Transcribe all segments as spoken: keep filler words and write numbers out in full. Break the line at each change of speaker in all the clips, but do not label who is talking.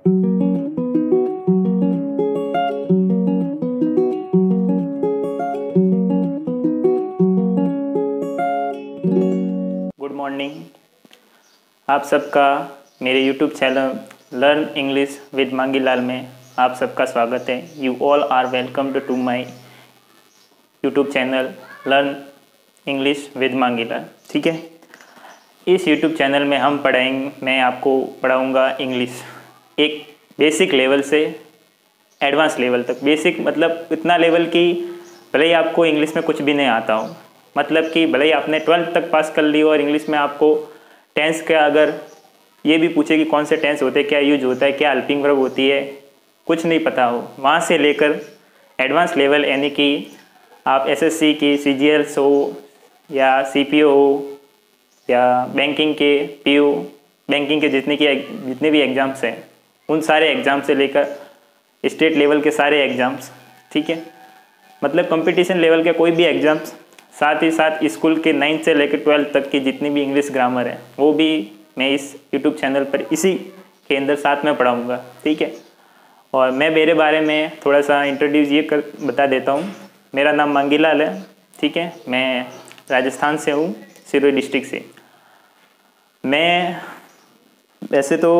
Good morning. आप सबका मेरे YouTube channel learn English with Mangilal में आप सबका स्वागत है। You all are welcome to to my YouTube channel learn English with Mangilal. ठीक है, इस यूट्यूब चैनल में हम पढ़ाएंगे मैं आपको पढ़ाऊंगा इंग्लिश एक बेसिक लेवल से एडवांस लेवल तक। बेसिक मतलब इतना लेवल कि भले ही आपको इंग्लिश में कुछ भी नहीं आता हो, मतलब कि भले ही आपने ट्वेल्थ तक पास कर ली हो और इंग्लिश में आपको टेंस का अगर ये भी पूछे कि कौन से टेंस होते हैं, क्या यूज होता है, क्या हेल्पिंग वर्ब होती है, कुछ नहीं पता हो, वहाँ से लेकर एडवांस लेवल यानी कि आप एसएससी की सीजीएल्स हो या सीपीओ हो या बैंकिंग के पीओ बैंकिंग के जितने की जितने भी एग्ज़ाम्स हैं उन सारे एग्ज़ाम से लेकर स्टेट लेवल के सारे एग्ज़ाम्स, ठीक है, मतलब कंपटीशन लेवल के कोई भी एग्ज़ाम्स, साथ ही साथ स्कूल के नाइन्थ से लेकर ट्वेल्थ तक की जितनी भी इंग्लिश ग्रामर है वो भी मैं इस यूट्यूब चैनल पर इसी के अंदर साथ में पढ़ाऊँगा। ठीक है, और मैं मेरे बारे में थोड़ा सा इंट्रोड्यूस ये कर बता देता हूँ। मेरा नाम मांगीलाल है। ठीक है, मैं राजस्थान से हूँ, सिरोही डिस्ट्रिक्ट से। मैं वैसे तो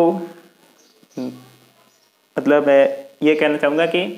मतलब ये कहना चाहूँगा कि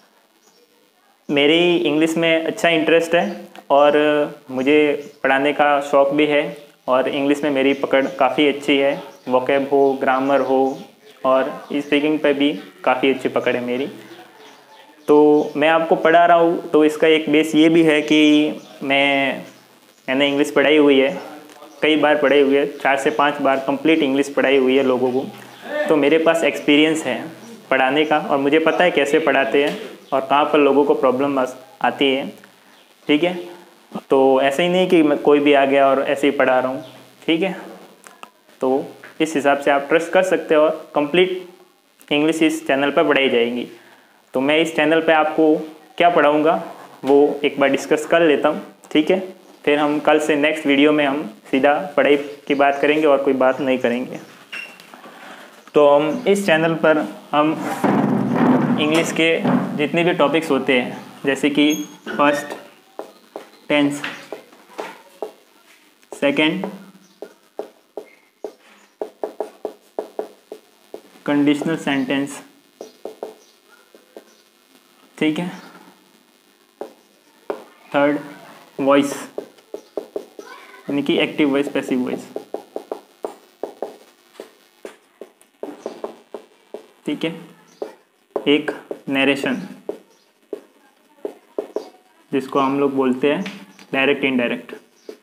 मेरी इंग्लिश में अच्छा इंटरेस्ट है और मुझे पढ़ाने का शौक़ भी है और इंग्लिश में मेरी पकड़ काफ़ी अच्छी है। वोकैब हो, ग्रामर हो और स्पीकिंग पे भी काफ़ी अच्छी पकड़ है मेरी। तो मैं आपको पढ़ा रहा हूँ तो इसका एक बेस ये भी है कि मैं मैंने इंग्लिश पढ़ाई हुई है, कई बार पढ़ाई हुई है, चार से पाँच बार कंप्लीट इंग्लिश पढ़ाई हुई है लोगों को। तो मेरे पास एक्सपीरियंस है पढ़ाने का और मुझे पता है कैसे पढ़ाते हैं और कहाँ पर लोगों को प्रॉब्लम आती है। ठीक है, तो ऐसे ही नहीं कि मैं कोई भी आ गया और ऐसे ही पढ़ा रहा हूँ। ठीक है, तो इस हिसाब से आप ट्रस्ट कर सकते हो और कंप्लीट इंग्लिश इस चैनल पर पढ़ाई जाएगी। तो मैं इस चैनल पे आपको क्या पढ़ाऊँगा वो एक बार डिस्कस कर लेता हूँ। ठीक है, फिर हम कल से नेक्स्ट वीडियो में हम सीधा पढ़ाई की बात करेंगे और कोई बात नहीं करेंगे। तो हम इस चैनल पर हम इंग्लिश के जितने भी टॉपिक्स होते हैं जैसे कि first tense, second conditional sentence, ठीक है, थर्ड वॉइस यानी कि एक्टिव वॉइस, पैसिव वॉइस, ठीक है, एक नरेशन जिसको हम लोग बोलते हैं डायरेक्ट इनडायरेक्ट,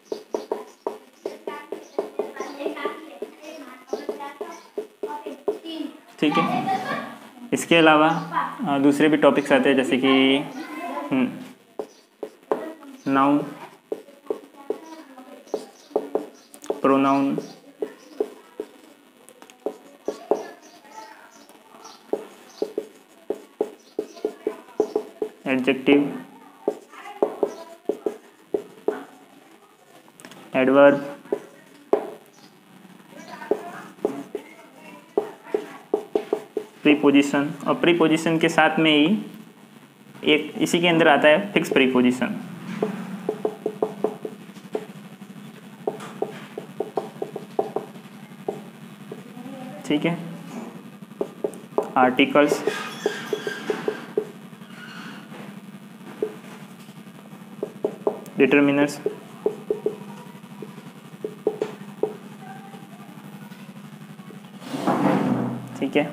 ठीक है। इसके अलावा दूसरे भी टॉपिक्स आते हैं जैसे कि noun, pronoun, adjective, adverb, preposition और प्रीपोजिशन के साथ में ही एक इसी के अंदर आता है फिक्स प्रीपोजिशन, ठीक है, आर्टिकल्स, डिटरमिनर्स, ठीक है,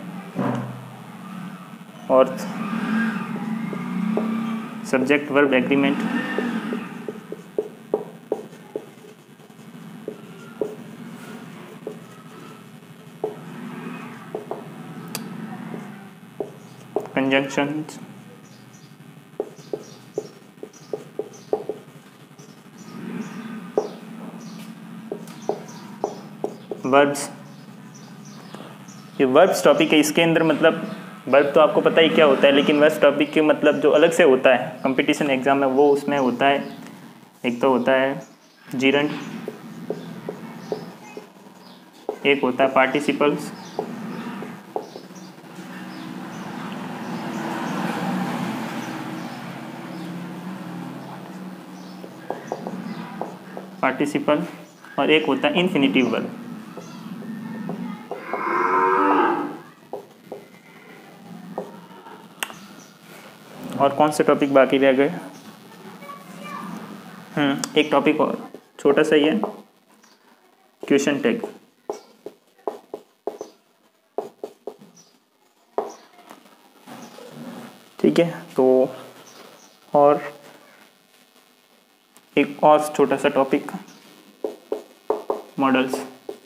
और subject verb agreement, conjunctions, verbs. ये वर्ब्स टॉपिक है, इसके अंदर मतलब वर्ब तो आपको पता ही क्या होता है, लेकिन वर्ब्स टॉपिक के मतलब जो अलग से होता है कंपटीशन एग्जाम में वो उसमें होता है। एक तो होता है जीरंड, एक होता है पार्टिसिपल्स, पार्टिसिपल और एक होता है इन्फिनिटिव वर्ब। और कौन से टॉपिक बाकी रह गए? हम्म एक टॉपिक और छोटा सा ही है, क्वेश्चन टैग। ठीक है, तो और एक और छोटा सा टॉपिक, मॉडल्स।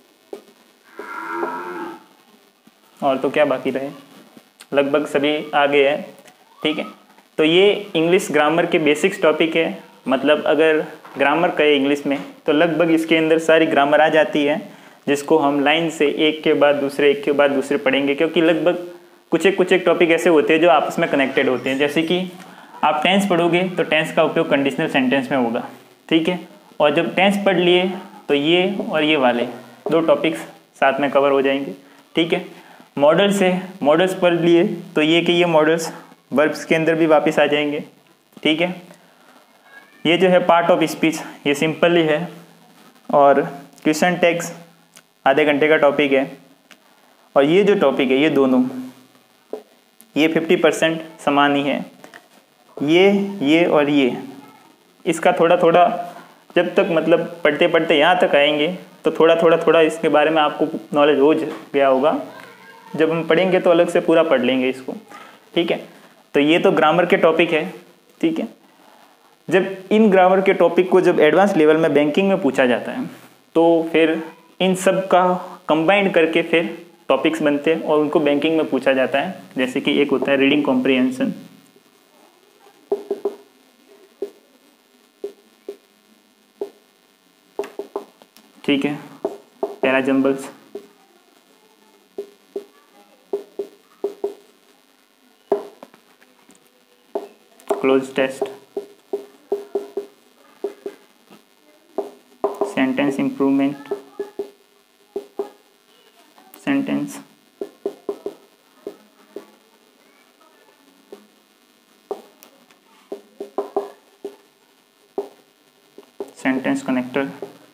और तो क्या बाकी रहे, लगभग सभी आ गए हैं। ठीक है, तो ये इंग्लिश ग्रामर के बेसिक्स टॉपिक है। मतलब अगर ग्रामर कहे इंग्लिश में तो लगभग इसके अंदर सारी ग्रामर आ जाती है, जिसको हम लाइन से एक के बाद दूसरे एक के बाद दूसरे पढ़ेंगे, क्योंकि लगभग कुछ एक कुछ एक टॉपिक ऐसे होते हैं जो आपस में कनेक्टेड होते हैं। जैसे कि आप टेंस पढ़ोगे तो टेंस का उपयोग कंडीशनल सेंटेंस में होगा। ठीक है, और जब टेंस पढ़ लिए तो ये और ये वाले दो टॉपिक्स साथ में कवर हो जाएंगे। ठीक है, मॉडल्स है, मॉडल्स पढ़ लिए तो ये कि ये मॉडल्स वर्ब्स के अंदर भी वापस आ जाएंगे। ठीक है, ये जो है पार्ट ऑफ स्पीच, ये सिंपल ही है। और क्वेश्चन टैग्स आधे घंटे का टॉपिक है। और ये जो टॉपिक है ये दोनों ये फिफ्टी परसेंट समान ही है, ये ये और ये। इसका थोड़ा थोड़ा जब तक मतलब पढ़ते पढ़ते यहाँ तक आएंगे तो थोड़ा थोड़ा थोड़ा इसके बारे में आपको नॉलेज हो गया होगा। जब हम पढ़ेंगे तो अलग से पूरा पढ़ लेंगे इसको। ठीक है, तो ये तो ग्रामर के टॉपिक है। ठीक है, जब इन ग्रामर के टॉपिक को जब एडवांस लेवल में बैंकिंग में पूछा जाता है तो फिर इन सब का कंबाइंड करके फिर टॉपिक्स बनते हैं और उनको बैंकिंग में पूछा जाता है। जैसे कि एक होता है रीडिंग कॉम्प्रिहेंशन, ठीक है, parajumbles, cloze test, sentence improvement, sentence, sentence connector.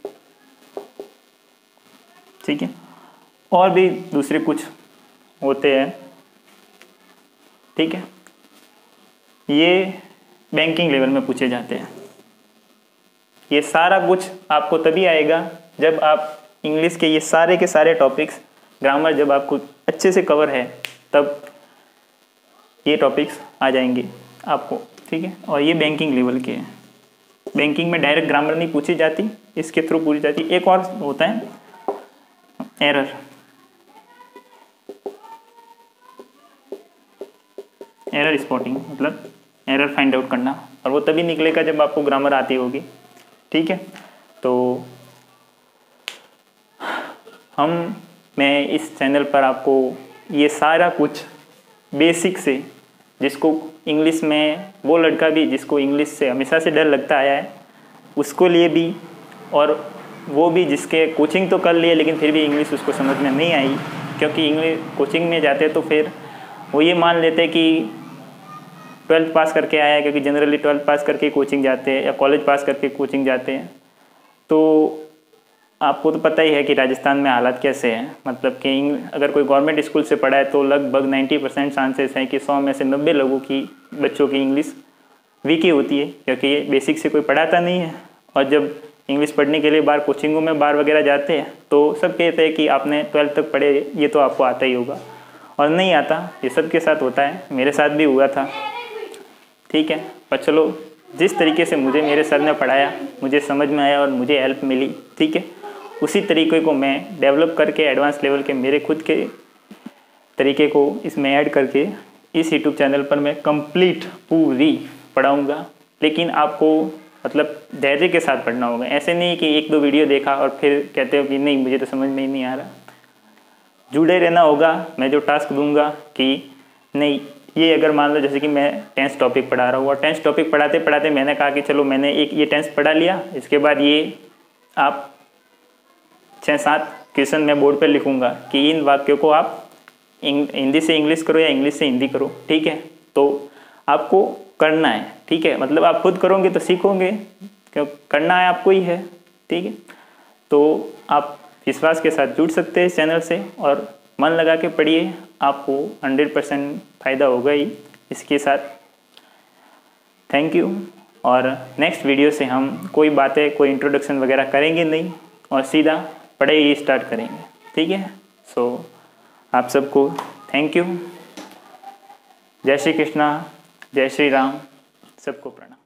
ठीक है, और भी दूसरे कुछ होते हैं। ठीक है, ये बैंकिंग लेवल में पूछे जाते हैं। ये सारा कुछ आपको तभी आएगा जब आप इंग्लिश के ये सारे के सारे टॉपिक्स, ग्रामर जब आपको अच्छे से कवर है तब ये टॉपिक्स आ जाएंगे आपको। ठीक है, और ये बैंकिंग लेवल के हैं। बैंकिंग में डायरेक्ट ग्रामर नहीं पूछी जाती, इसके थ्रू पूछी जाती। एक और होता है एरर, एरर स्पॉटिंग, मतलब एरर फाइंड आउट करना, और वो तभी निकलेगा जब आपको ग्रामर आती होगी। ठीक है, तो हम मैं इस चैनल पर आपको ये सारा कुछ बेसिक से, जिसको इंग्लिश में, वो लड़का भी जिसको इंग्लिश से हमेशा से डर लगता आया है उसको लिए भी, और वो भी जिसके कोचिंग तो कर लिए लेकिन फिर भी इंग्लिश उसको समझ में नहीं आई, क्योंकि इंग्लिश कोचिंग में जाते तो फिर वो ये मान लेते कि ट्वेल्थ पास करके आया है, क्योंकि जनरली ट्वेल्थ पास करके कोचिंग जाते हैं या कॉलेज पास करके कोचिंग जाते हैं। तो आपको तो पता ही है कि राजस्थान में हालात कैसे हैं। मतलब कि अगर कोई गवर्नमेंट स्कूल से पढ़ा है तो लगभग नब्बे परसेंट चांसेस हैं कि सौ में से नब्बे लोगों की, बच्चों की इंग्लिश वीक ही होती है, क्योंकि ये बेसिक से कोई पढ़ाता नहीं है। और जब इंग्लिश पढ़ने के लिए बाहर कोचिंगों में बाहर वगैरह जाते हैं तो सब कहते हैं कि आपने ट्वेल्थ तक पढ़े, ये तो आपको आता ही होगा, और नहीं आता। ये सबके साथ होता है, मेरे साथ भी हुआ था। ठीक है, पर चलो, जिस तरीके से मुझे मेरे सर ने पढ़ाया, मुझे समझ में आया और मुझे हेल्प मिली, ठीक है, उसी तरीके को मैं डेवलप करके एडवांस लेवल के मेरे खुद के तरीके को इसमें ऐड करके इस यूट्यूब चैनल पर मैं कंप्लीट पूरी पढ़ाऊँगा। लेकिन आपको मतलब धैर्य के साथ पढ़ना होगा। ऐसे नहीं कि एक दो वीडियो देखा और फिर कहते हो कि नहीं मुझे तो समझ में ही नहीं आ रहा। जुड़े रहना होगा। मैं जो टास्क दूंगा कि नहीं, ये अगर मान लो जैसे कि मैं टेंस टॉपिक पढ़ा रहा हूँ और टेंस टॉपिक पढ़ाते पढ़ाते मैंने कहा कि चलो मैंने एक ये टेंस पढ़ा लिया, इसके बाद ये आप छः सात क्वेश्चन मैं बोर्ड पर लिखूंगा कि इन वाक्यों को आप हिंदी से इंग्लिश करो या इंग्लिश से हिंदी करो। ठीक है, तो आपको करना है। ठीक है, मतलब आप खुद करोगे तो सीखोगे, क्यों करना है आपको ही है। ठीक है, तो आप विश्वास के साथ जुड़ सकते हैं इस चैनल से और मन लगा के पढ़िए, आपको हंड्रेड परसेंट फ़ायदा होगा ही इसके साथ। Thank you. और नेक्स्ट वीडियो से हम कोई बातें, कोई इंट्रोडक्शन वगैरह करेंगे नहीं और सीधा पढ़ाई स्टार्ट करेंगे, ठीक है। सो so, आप सबको थैंक यू। जय श्री कृष्णा, जय श्री राम, सबको प्रणाम।